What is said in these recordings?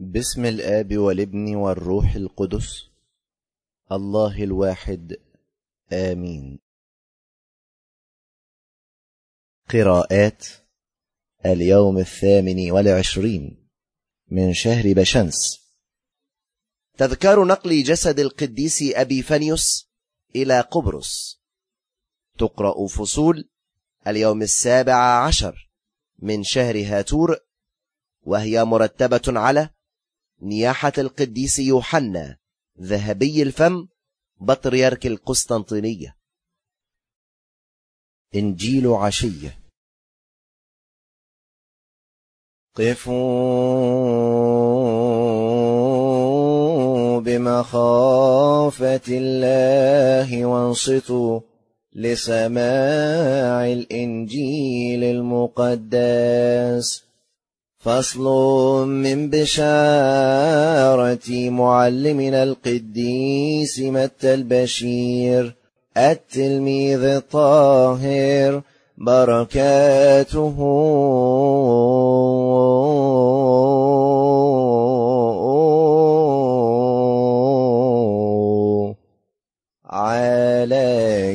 بسم الآب والابن والروح القدس الله الواحد آمين. قراءات اليوم 28 من شهر بشمس. تذكار نقل جسد القديس أبيفانيوس إلى قبرص. تقرأ فصول اليوم 17 من شهر هاتور، وهي مرتبة على نياحة القديس يوحنا ذهبي الفم بطريرك القسطنطينية. إنجيل عشية. قفوا بمخافة الله وانصتوا لسماع الإنجيل المقدس. فصل من بشارة معلمنا القديس متى البشير التلميذ الطاهر، بركاته على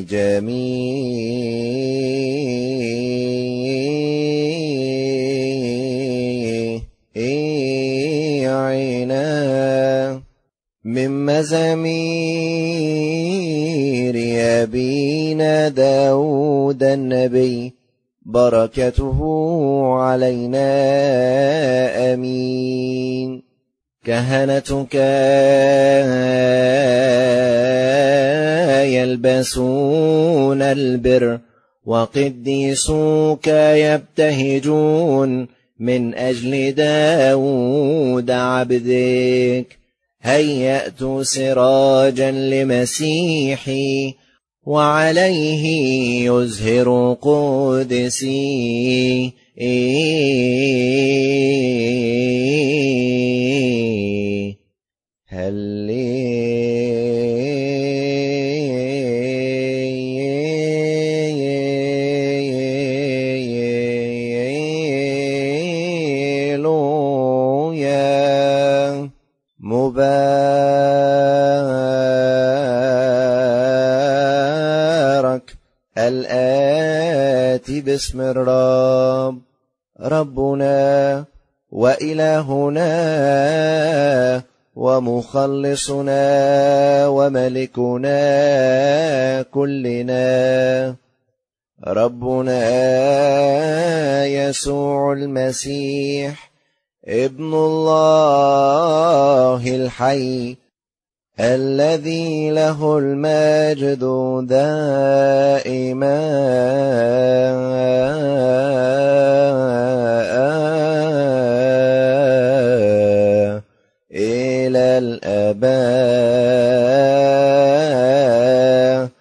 جميعنا. من مزامير أبينا داود النبي، بركته علينا آمين. كهنتك يلبسون البر، وقديسوك يبتهجون من أجل داود عبدك. هيأت سراجا لمسيحي، وعليه يزهر قدسي. هللويا. مبارك الآتي باسم الرب، ربنا وإلهنا ومخلصنا وملكنا كلنا، ربنا يسوع المسيح ابن الله الحي، الذي له المجد دائما إلى الآباء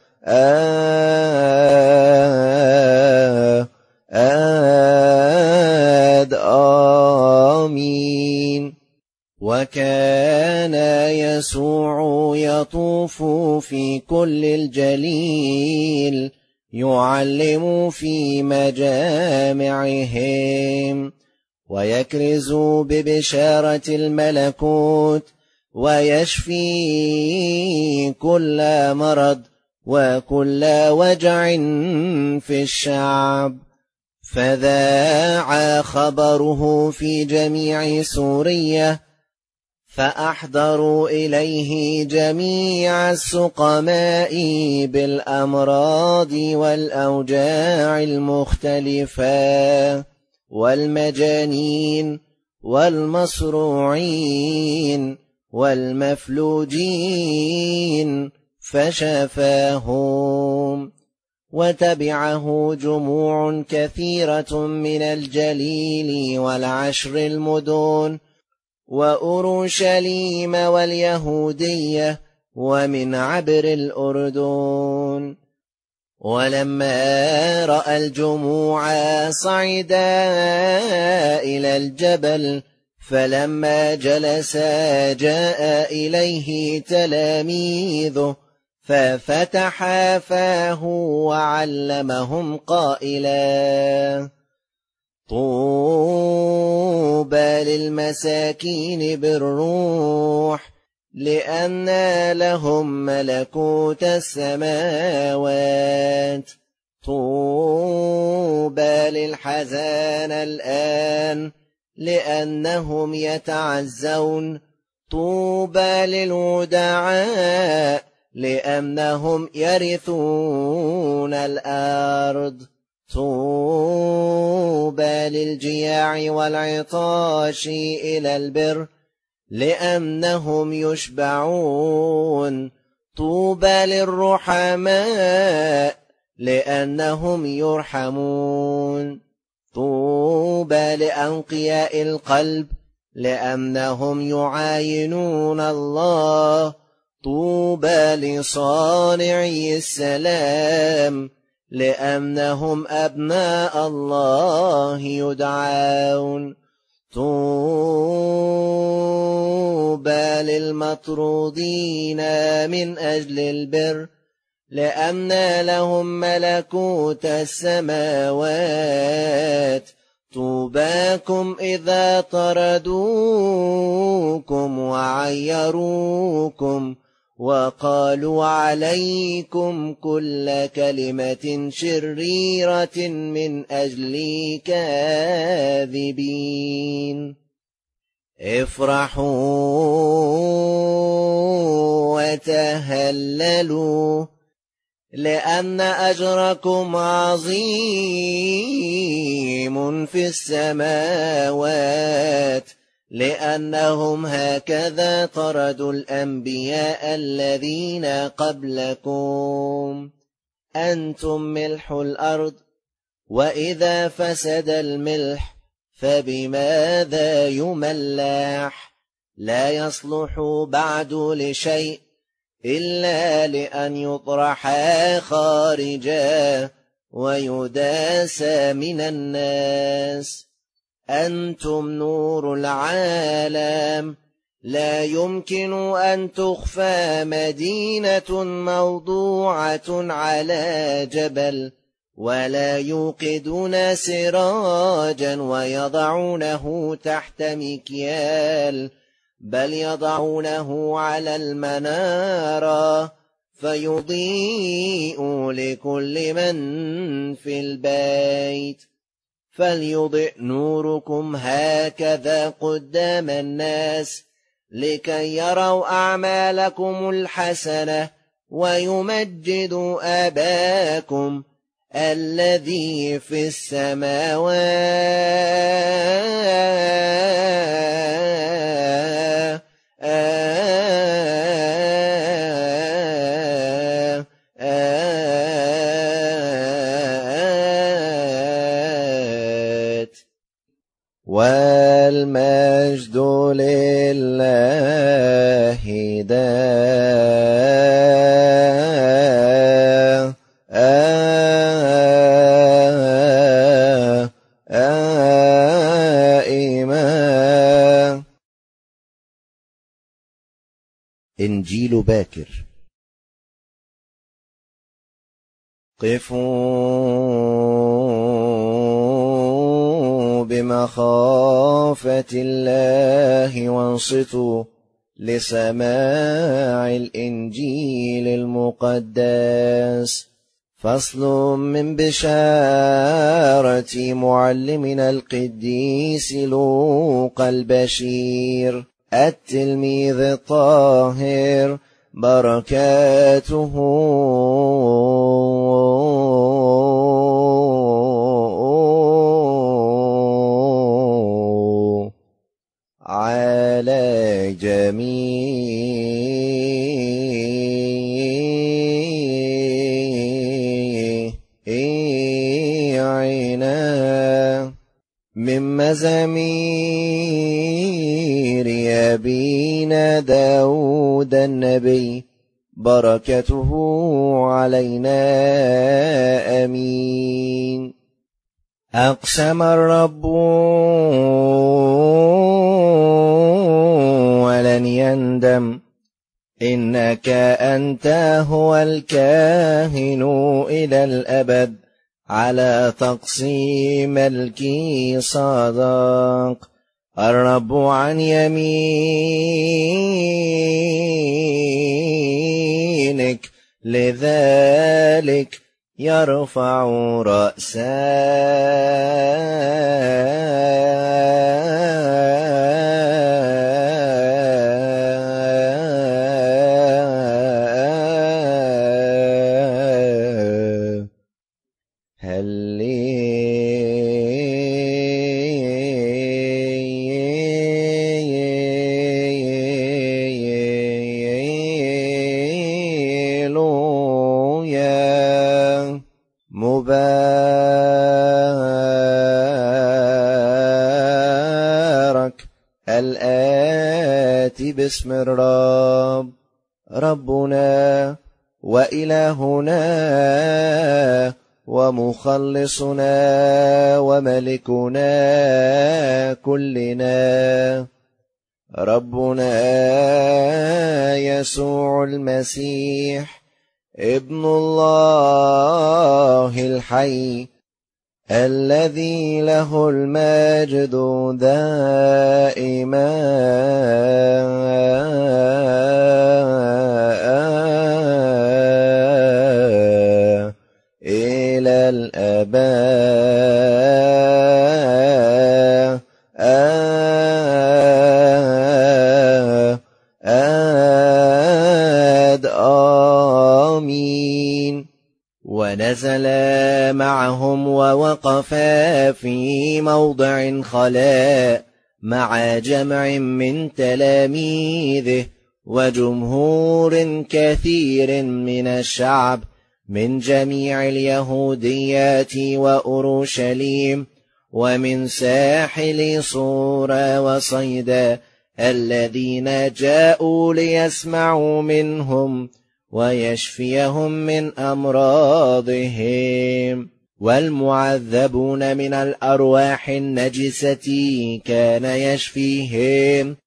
آمين. وكان يسوع يطوف في كل الجليل، يعلم في مجامعهم، ويكرز ببشارة الملكوت، ويشفي كل مرض وكل وجع في الشعب. فذاع خبره في جميع سوريا، فأحضروا إليه جميع السقماء بالأمراض والأوجاع المختلفة، والمجانين والمصروعين والمفلوجين، فشفاهم. وتبعه جموع كثيرة من الجليل والعشر المدن وأورشليم واليهودية ومن عبر الأردن. ولما رأى الجموع صعدا إلى الجبل، فلما جلس جاء إليه تلاميذه، ففتح فاه وعلمهم قائلا: طوبى طوبى للمساكين بالروح لأن لهم ملكوت السماوات. طوبى للحزان الآن لأنهم يتعزون. طوبى للودعاء لأنهم يرثون الأرض. طوبى للجياع والعطاش إلى البر لأنهم يشبعون. طوبى للرحماء لأنهم يرحمون. طوبى لأنقياء القلب لأنهم يعاينون الله. طوبى لصانعي السلام لأنهم أبناء الله يدعون. طوبى للمطرودين من أجل البر لأن لهم ملكوت السماوات. طوباكم إذا طردوكم وعيروكم وقالوا عليكم كل كلمة شريرة من أجل كاذبين. افرحوا وتهللوا لأن أجركم عظيم في السماوات لأنهم هكذا طردوا الأنبياء الذين قبلكم. أنتم ملح الأرض، وإذا فسد الملح فبماذا يملح؟ لا يصلح بعد لشيء إلا لأن يطرح خارجا ويداس من الناس. أنتم نور العالم. لا يمكن أن تخفى مدينة موضوعة على جبل ولا يوقدون سراجا ويضعونه تحت مكيال، بل يضعونه على المنارة فيضيء لكل من في البيت. فليضئ نوركم هكذا قدام الناس لكي يروا أعمالكم الحسنة ويمجدوا آباكم الذي في السماوات. والمجد لله دائما. إنجيل باكر. قفوا بمخافة الله وانصتوا لسماع الإنجيل المقدس. فصل من بشارة معلمنا القديس لوقا البشير التلميذ الطاهر، بركاته على جميعنا. من مزامير أبينا داود النبي، بركته علينا آمين. أقسم الرب ولن يندم، إنك أنت هو الكاهن إلى الأبد على تقسيم ملكي صادق. الرب عن يمينك، لذلك يرفع مبارك الآتي باسم الرب، ربنا وإلهنا ومخلصنا وملكنا كلنا، ربنا يسوع المسيح ابن الله الحي، الذي له المجد دائما إلى الأبد. آمين. ونزل معهم ووقف في موضع خلاء مع جمع من تلاميذه وجمهور كثير من الشعب من جميع اليهوديات وأورشليم ومن ساحل صور وصيدا، الذين جاءوا ليسمعوا منهم ويشفيهم من أمراضهم. والمعذبون من الأرواح النجسة كان يشفيهم،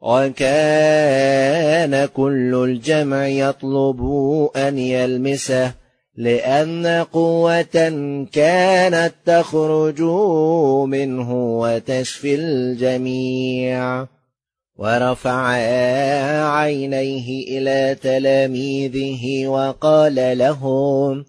وكان كل الجمع يطلب أن يلمسه، لأن قوة كانت تخرج منه وتشفي الجميع. ورفع عينيه إلى تلاميذه وقال لهم: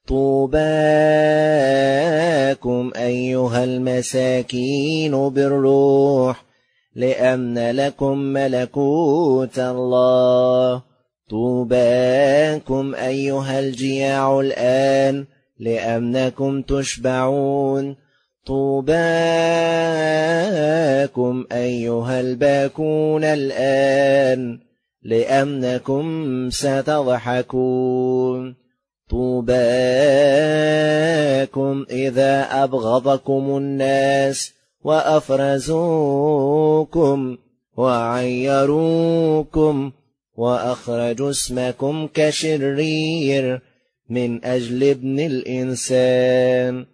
طوباكم أيها المساكين بالروح، لأن لكم ملكوت الله. طوباكم أيها الجياع الآن، لأنكم تشبعون. طوباكم أيها الباكون الآن، لأنكم ستضحكون. طوباكم إذا أبغضكم الناس وأفرزوكم وعيروكم وأخرجوا اسمكم كشرير من أجل ابن الإنسان.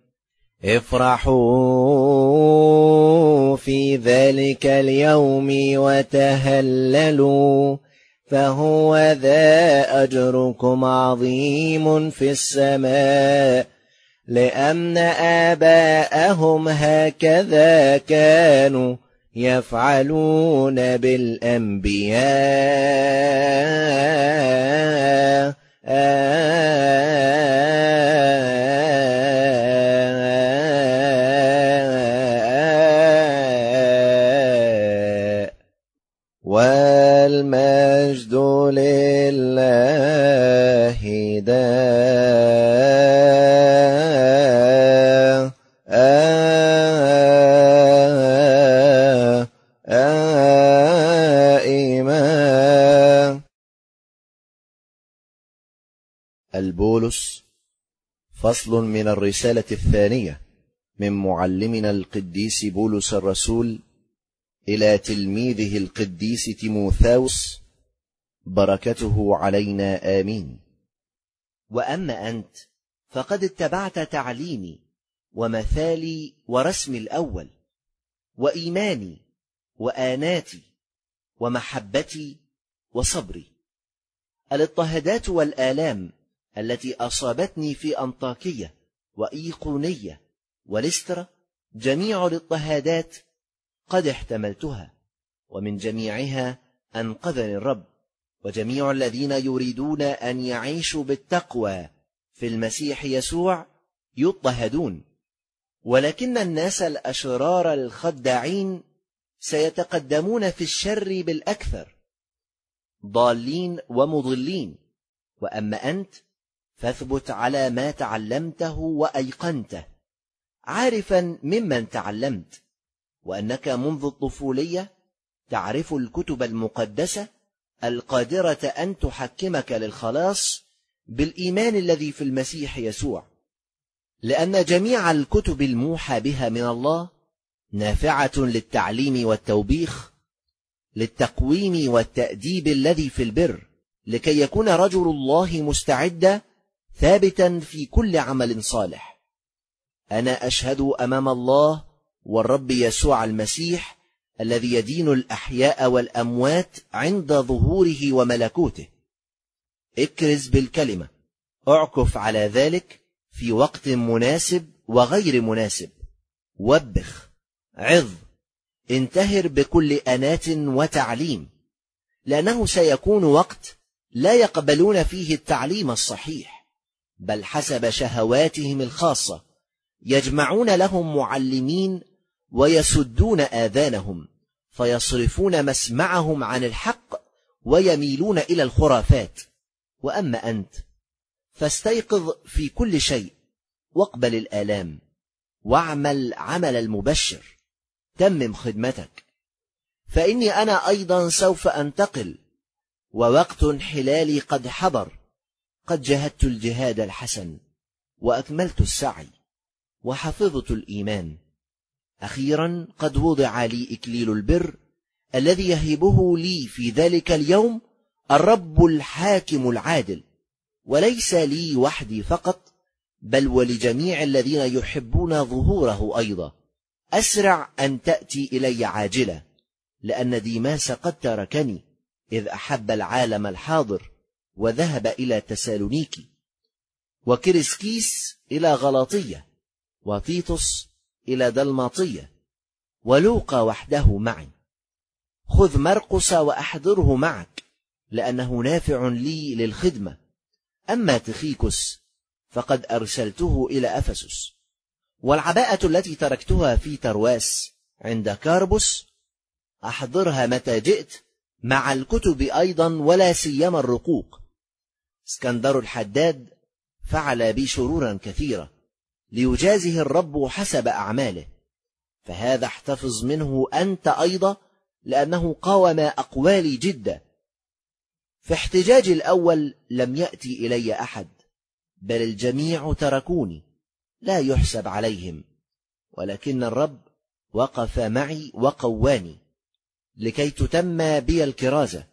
افرحوا في ذلك اليوم وتهللوا، فهو ذا أجركم عظيم في السماء، لأن آباءهم هكذا كانوا يفعلون بالأنبياء. والمجد لله دائما. البولس، فصل من الرسالة الثانية من معلمنا القديس بولس الرسول إلى تلميذه القديس تيموثاوس، بركته علينا آمين. وأما أنت فقد اتبعت تعليمي ومثالي ورسمي الأول، وإيماني وآناتي ومحبتي وصبري. الاضطهادات والآلام التي أصابتني في أنطاكية وإيقونية ولسترا، جميع الاضطهادات قد احتملتها، ومن جميعها أنقذني الرب. وجميع الذين يريدون أن يعيشوا بالتقوى في المسيح يسوع يضطهدون، ولكن الناس الأشرار الخداعين سيتقدمون في الشر بالأكثر، ضالين ومضلين. وأما أنت فاثبت على ما تعلمته وأيقنته، عارفا ممن تعلمت، وأنك منذ الطفولية تعرف الكتب المقدسة القادرة أن تحكمك للخلاص بالإيمان الذي في المسيح يسوع، لأن جميع الكتب الموحى بها من الله نافعة للتعليم والتوبيخ، للتقويم والتأديب الذي في البر، لكي يكون رجل الله مستعدا ثابتا في كل عمل صالح. أنا أشهد أمام الله والرب يسوع المسيح الذي يدين الأحياء والأموات عند ظهوره وملكوته. اكرز بالكلمة، اعكف على ذلك في وقت مناسب وغير مناسب، وبخ، عظ، انتهر بكل أنات وتعليم، لأنه سيكون وقت لا يقبلون فيه التعليم الصحيح، بل حسب شهواتهم الخاصة يجمعون لهم معلمين ويسدون آذانهم، فيصرفون مسمعهم عن الحق ويميلون إلى الخرافات. وأما أنت فاستيقظ في كل شيء، واقبل الآلام، واعمل عمل المبشر، تمم خدمتك، فإني أنا أيضا سوف أنتقل، ووقت انحلالي قد حضر. قد جاهدت الجهاد الحسن، وأكملت السعي، وحفظت الإيمان. أخيرا قد وضع لي إكليل البر الذي يهبه لي في ذلك اليوم الرب الحاكم العادل، وليس لي وحدي فقط، بل ولجميع الذين يحبون ظهوره أيضا. أسرع أن تأتي إلي عاجلة، لأن ديماس قد تركني إذ أحب العالم الحاضر وذهب إلى تسالونيكي، وكريسكيس إلى غلاطية، وتيتوس إلى دلماطية، ولوقا وحده معي. خذ مرقس وأحضره معك، لأنه نافع لي للخدمة. أما تخيكس فقد أرسلته إلى أفسس. والعباءة التي تركتها في ترواس عند كاربس أحضرها متى جئت، مع الكتب أيضا، ولا سيما الرقوق. اسكندر الحداد فعل بي شرورا كثيرة، ليجازه الرب حسب أعماله، فهذا احتفظ منه أنت أيضا، لأنه قاوم أقوالي جدا. في احتجاجي الأول لم يأتي إلي أحد، بل الجميع تركوني، لا يحسب عليهم، ولكن الرب وقف معي وقواني، لكي تتم بي الكرازة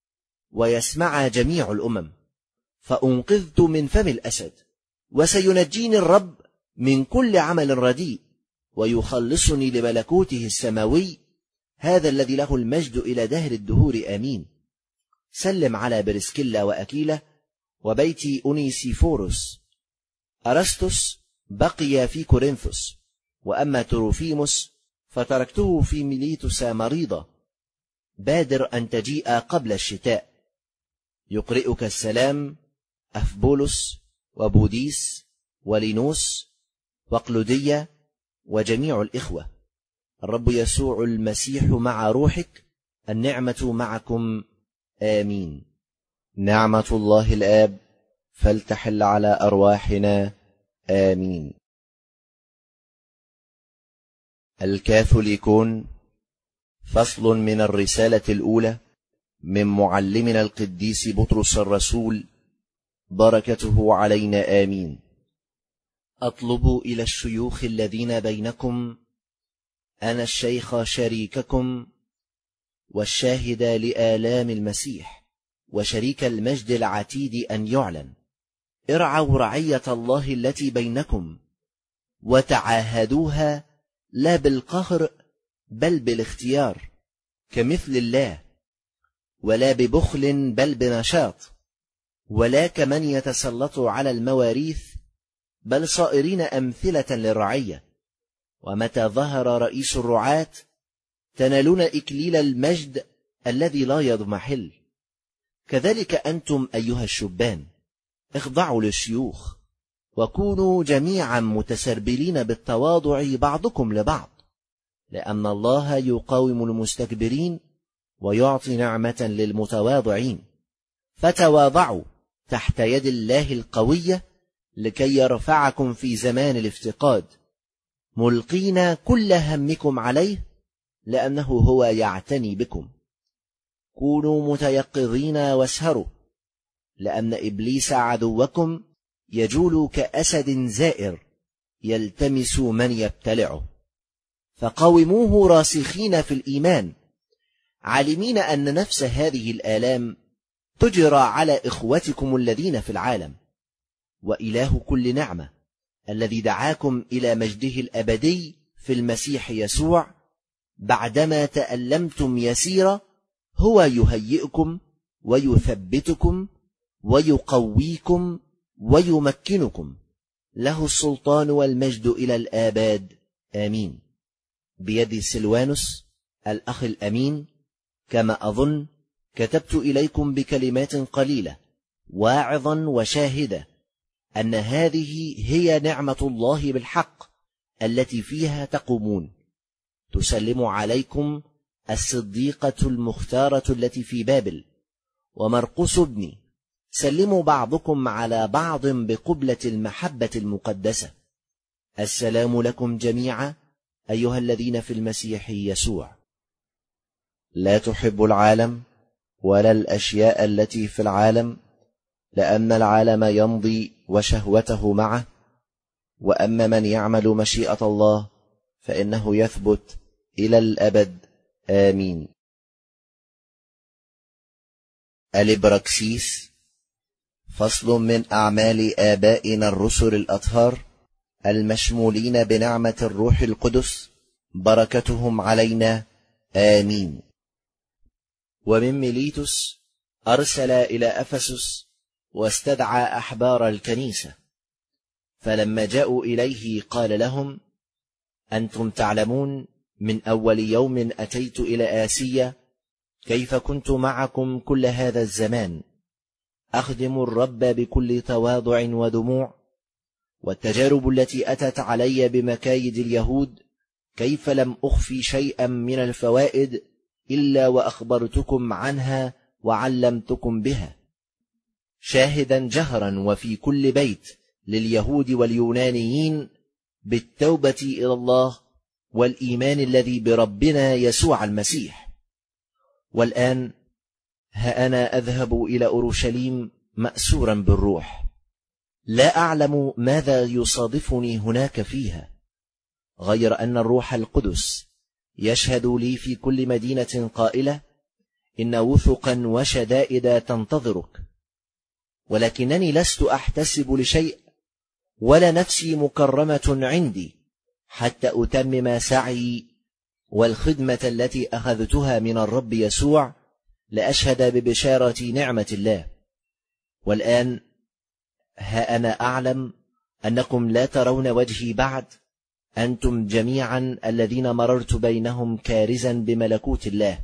ويسمع جميع الأمم. فأنقذت من فم الأسد، وسينجيني الرب من كل عمل رديء، ويخلصني لملكوته السماوي، هذا الذي له المجد إلى دهر الدهور آمين. سلم على برسكيلا وأكيلة وبيت أونيسيفوروس. أرسطس بقي في كورنثوس، وأما تروفيموس فتركته في ميليتوس مريضة. بادر أن تجيء قبل الشتاء. يقرئك السلام أفبولس وبوديس ولينوس وقلودية وجميع الإخوة. الرب يسوع المسيح مع روحك، النعمة معكم، آمين. نعمة الله الآب فلتحل على أرواحنا، آمين. الكاثوليكون، فصل من الرسالة الأولى من معلمنا القديس بطرس الرسول، بركته علينا، آمين. أطلب إلى الشيوخ الذين بينكم، أنا الشيخ شريككم والشاهد لآلام المسيح وشريك المجد العتيد أن يعلن، ارعوا رعية الله التي بينكم، وتعاهدوها لا بالقهر بل بالاختيار، كمثل الله، ولا ببخل بل بنشاط، ولا كمن يتسلط على المواريث، بل صائرين أمثلة للرعية. ومتى ظهر رئيس الرعاة تنالون إكليل المجد الذي لا يضمحل. كذلك أنتم أيها الشبان اخضعوا للشيوخ، وكونوا جميعا متسربلين بالتواضع بعضكم لبعض، لأن الله يقاوم المستكبرين ويعطي نعمة للمتواضعين. فتواضعوا تحت يد الله القوية لكي يرفعكم في زمان الافتقاد، ملقين كل همكم عليه لأنه هو يعتني بكم. كونوا متيقظين واسهروا، لأن إبليس عدوكم يجول كأسد زائر يلتمس من يبتلعه. فقاوموه راسخين في الإيمان، عالمين أن نفس هذه الآلام تجرى على إخوتكم الذين في العالم. وإله كل نعمة الذي دعاكم إلى مجده الأبدي في المسيح يسوع بعدما تألمتم يسيرا هو يهيئكم ويثبتكم ويقويكم ويمكنكم. له السلطان والمجد إلى الآباد، آمين. بيد سلوانوس الأخ الأمين، كما أظن كتبت إليكم بكلمات قليلة واعظا وشاهدة أن هذه هي نعمة الله بالحق التي فيها تقومون. تسلم عليكم الصديقة المختارة التي في بابل ومرقس ابني. سلموا بعضكم على بعض بقبلة المحبة المقدسة. السلام لكم جميعا أيها الذين في المسيح يسوع. لا تحب العالم ولا الأشياء التي في العالم، لأن العالم يمضي وشهوته معه، وأما من يعمل مشيئة الله فإنه يثبت إلى الأبد، آمين. الإبراكسيس، فصل من أعمال آبائنا الرسل الأطهار المشمولين بنعمة الروح القدس، بركتهم علينا، آمين. ومن ميليتوس أرسل إلى أفسس واستدعى أحبار الكنيسة، فلما جاءوا إليه قال لهم: أنتم تعلمون من أول يوم أتيت إلى آسيا كيف كنت معكم كل هذا الزمان أخدم الرب بكل تواضع ودموع، والتجارب التي أتت علي بمكايد اليهود كيف لم أخفي شيئا من الفوائد إلا وأخبرتكم عنها وعلمتكم بها، شاهدا جهرا وفي كل بيت لليهود واليونانيين بالتوبة إلى الله والإيمان الذي بربنا يسوع المسيح. والآن ها أنا أذهب إلى أورشليم مأسورا بالروح، لا أعلم ماذا يصادفني هناك فيها، غير أن الروح القدس يشهد لي في كل مدينة قائلة: إن وثقا وشدائد تنتظرك. ولكنني لست أحتسب لشيء، ولا نفسي مكرمة عندي، حتى أتمم سعي والخدمة التي أخذتها من الرب يسوع لأشهد ببشارة نعمة الله. والآن ها أنا أعلم أنكم لا ترون وجهي بعد، أنتم جميعا الذين مررت بينهم كارزا بملكوت الله.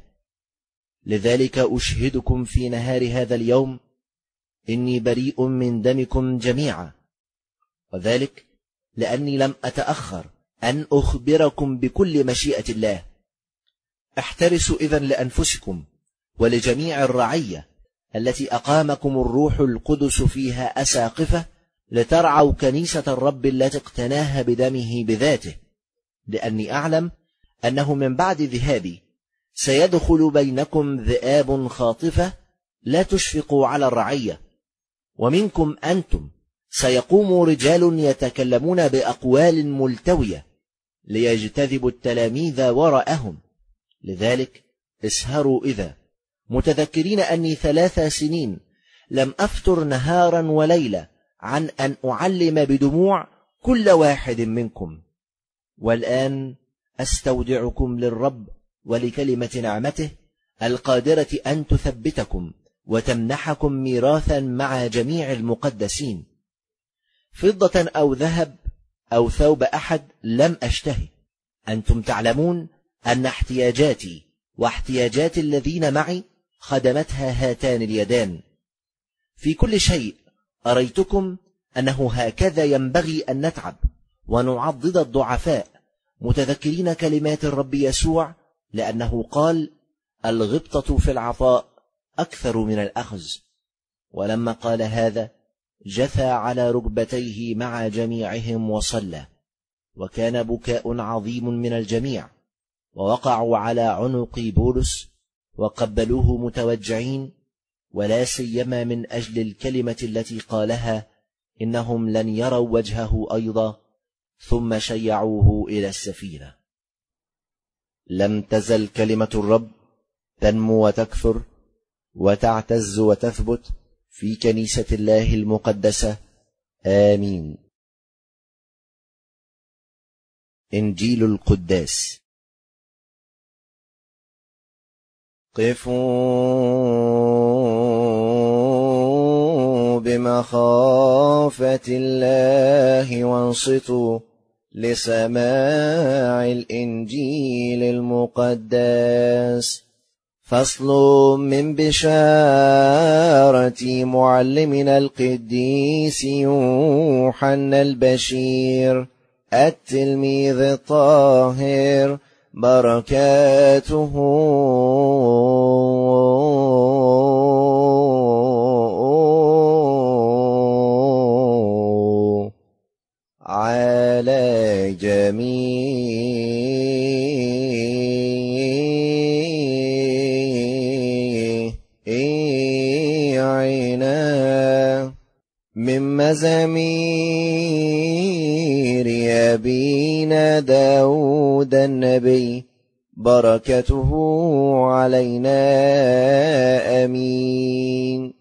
لذلك أشهدكم في نهار هذا اليوم إني بريء من دمكم جميعا، وذلك لأني لم أتأخر أن أخبركم بكل مشيئة الله. احترسوا إذن لأنفسكم ولجميع الرعية التي أقامكم الروح القدس فيها أساقفة، لترعوا كنيسة الرب التي اقتناها بدمه بذاته، لأني أعلم أنه من بعد ذهابي سيدخل بينكم ذئاب خاطفة لا تشفقوا على الرعية، ومنكم أنتم سيقوم رجال يتكلمون بأقوال ملتوية ليجتذبوا التلاميذ وراءهم. لذلك اسهروا إذا، متذكرين أني 3 سنين لم أفتر نهارا وليلة عن أن أعلم بدموع كل واحد منكم. والآن أستودعكم للرب ولكلمة نعمته القادرة أن تثبتكم وتمنحكم ميراثا مع جميع المقدسين. فضة أو ذهب أو ثوب أحد لم أشتهي، أنتم تعلمون أن احتياجاتي واحتياجات الذين معي خدمتها هاتان اليدان. في كل شيء أريتكم أنه هكذا ينبغي أن نتعب ونعضد الضعفاء، متذكرين كلمات الرب يسوع، لأنه قال: الغبطة في العطاء أكثر من الأخذ. ولما قال هذا جثى على ركبتيه مع جميعهم وصلى، وكان بكاء عظيم من الجميع، ووقعوا على عنق بولس وقبلوه متوجعين، ولا سيما من أجل الكلمة التي قالها إنهم لن يروا وجهه أيضا، ثم شيعوه إلى السفينة. لم تزل كلمة الرب تنمو وتكثر وتعتز وتثبت في كنيسة الله المقدسة. آمين. إنجيل القداس. قفوا بمخافة الله وانصتوا لسماع الإنجيل المقدس. فصل من بشارة معلمنا القديس يوحنا البشير التلميذ الطاهر، بركاته على جميعنا. من مزامير أبينا داود النبي، بركته علينا. آمين.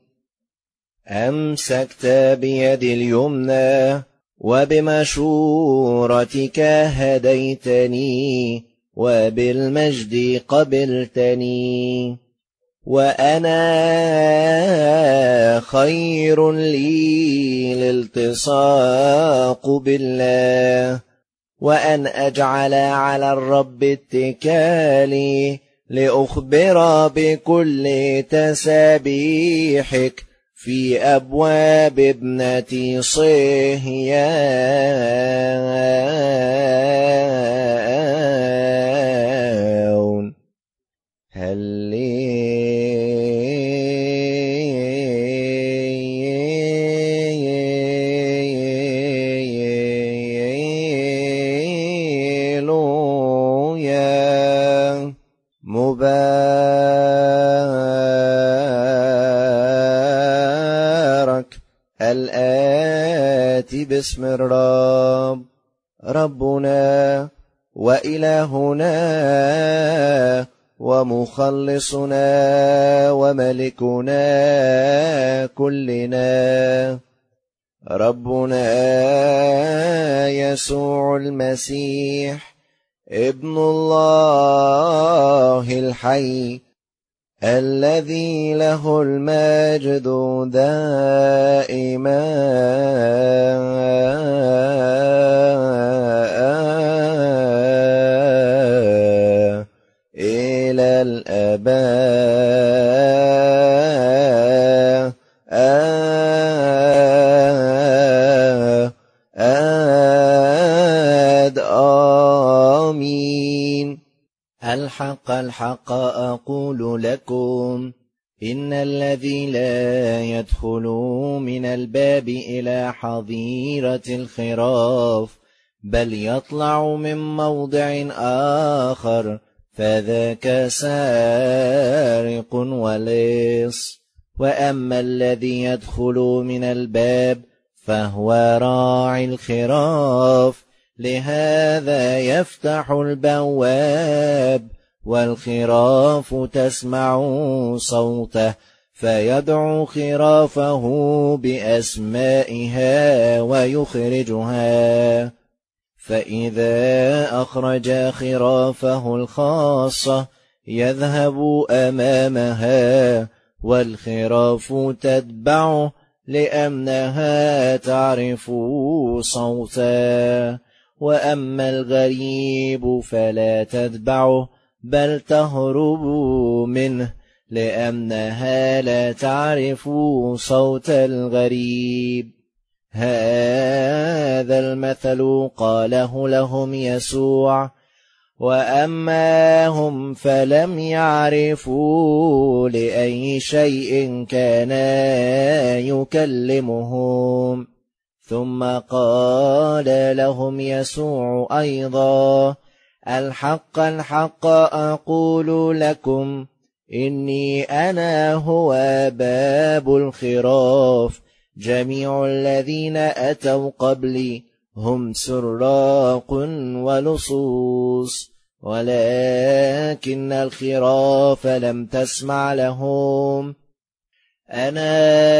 أمسكت بيدي اليمنى وبمشورتك هديتني، وبالمجد قبلتني. وأنا خير لي الالتصاق بالله، وأن أجعل على الرب اتكالي، لأخبر بكل تسابيحك في أبواب ابنة صهيون. مبارك الآتي باسم الرب، ربنا وإلهنا ومخلصنا وملكنا كلنا، ربنا يسوع المسيح ابن الله الحي، الذي له المجد دائما إلى الآباء. آمين. الحق الحق أقول لكم، إن الذي لا يدخل من الباب إلى حظيرة الخراف، بل يطلع من موضع آخر، فذاك سارق ولص. وأما الذي يدخل من الباب فهو راعي الخراف، لهذا يفتح البواب، والخراف تسمع صوته، فيدعو خرافه بأسمائها ويخرجها. فإذا أخرج خرافه الخاصة يذهب أمامها، والخراف تتبعه، لأنها تعرف صوته، وأما الغريب فلا تتبعه بل تهرب منه لأنها لا تعرف صوت الغريب. هذا المثل قاله لهم يسوع. وأما هم فلم يعرفوا لأي شيء كان يكلمهم. ثم قال لهم يسوع أيضا: الحق الحق أقول لكم إني أنا هو باب الخراف. جميع الذين أتوا قبلي هم سراق ولصوص، ولكن الخراف لم تسمع لهم. أنا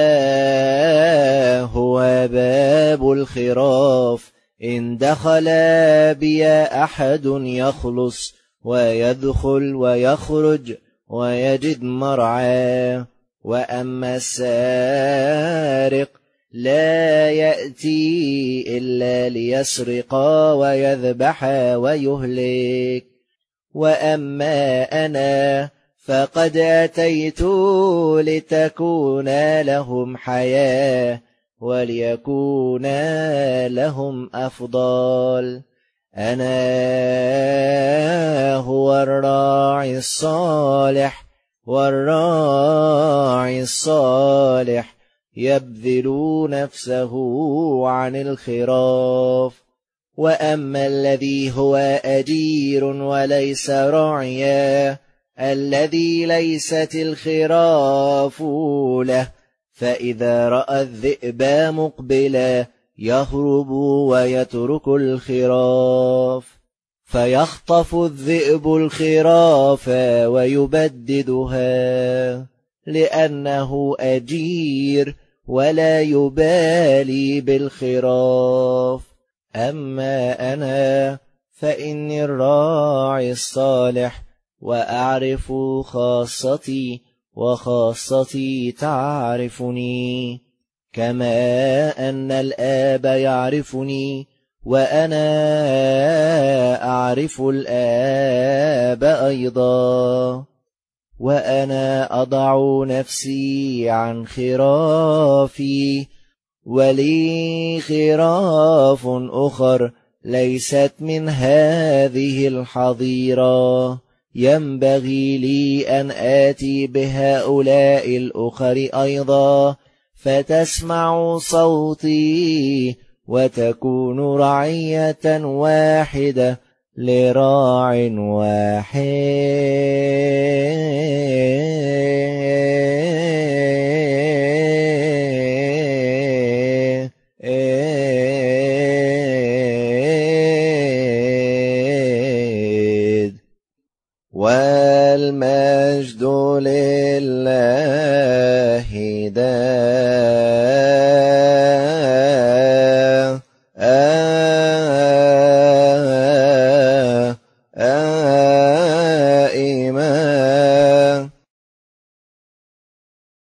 هو باب الخراف. إن دخل بي أحد يخلص ويدخل ويخرج ويجد مرعى. وأما السارق لا يأتي إلا ليسرق ويذبح ويهلك. وأما أنا فقد أتيت لتكون لهم حياة وليكون لهم أفضل. أنا هو الراعي الصالح، والراعي الصالح يبذل نفسه عن الخراف. وأما الذي هو أجير وليس راعيا، الذي ليست الخراف له، فإذا رأى الذئب مقبلا يهرب ويترك الخراف، فيخطف الذئب الخراف ويبددها، لأنه أجير ولا يبالي بالخراف. أما أنا فإني الراعي الصالح، وأعرف خاصتي وخاصتي تعرفني، كما أن الآب يعرفني وأنا أعرف الآب أيضا. وأنا أضع نفسي عن خرافي، ولي خراف أخر ليست من هذه الحظيرة، ينبغي لي أن آتي بهؤلاء الأخر أيضا، فتسمع صوتي وتكون رعية واحدة لراع واحد. والمجد لله دائما